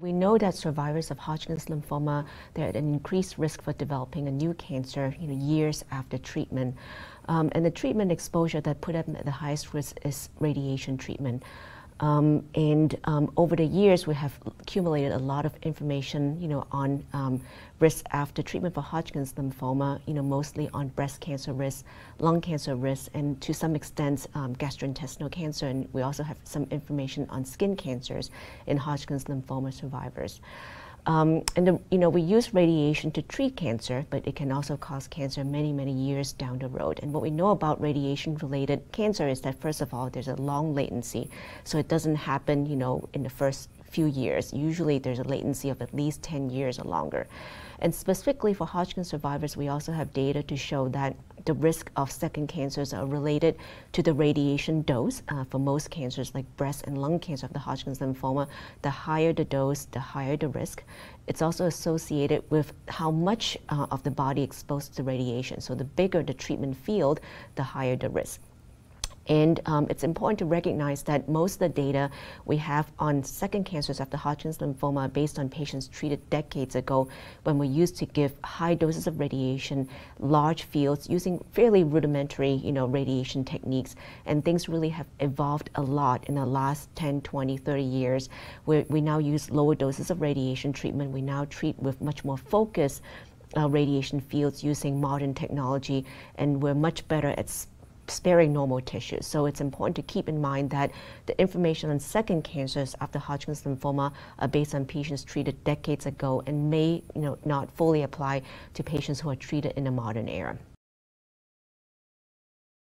We know that survivors of Hodgkin's lymphoma, they're at an increased risk for developing a new cancer, years after treatment. And the treatment exposure that put them at the highest risk is radiation treatment. Over the years, we have accumulated a lot of information, on risk after treatment for Hodgkin's lymphoma, mostly on breast cancer risk, lung cancer risk, and to some extent, gastrointestinal cancer. And we also have some information on skin cancers in Hodgkin's lymphoma survivors. We use radiation to treat cancer, but it can also cause cancer many, many years down the road. And what we know about radiation-related cancer is that, first of all, there's a long latency. So it doesn't happen, in the first few years. Usually there's a latency of at least 10 years or longer. And specifically for Hodgkin survivors, we also have data to show that the risk of second cancers are related to the radiation dose. For most cancers like breast and lung cancer of the Hodgkin's lymphoma, the higher the dose, the higher the risk. It's also associated with how much of the body exposed to radiation. So the bigger the treatment field, the higher the risk. And it's important to recognize that most of the data we have on second cancers after Hodgkin's lymphoma are based on patients treated decades ago when we used to give high doses of radiation, large fields, using fairly rudimentary, radiation techniques. And things really have evolved a lot in the last 10, 20, 30 years, where we now use lower doses of radiation treatment. We now treat with much more focused radiation fields using modern technology, and we're much better at sparing normal tissues. So it's important to keep in mind that the information on second cancers after Hodgkin's lymphoma are based on patients treated decades ago and may not fully apply to patients who are treated in the modern era.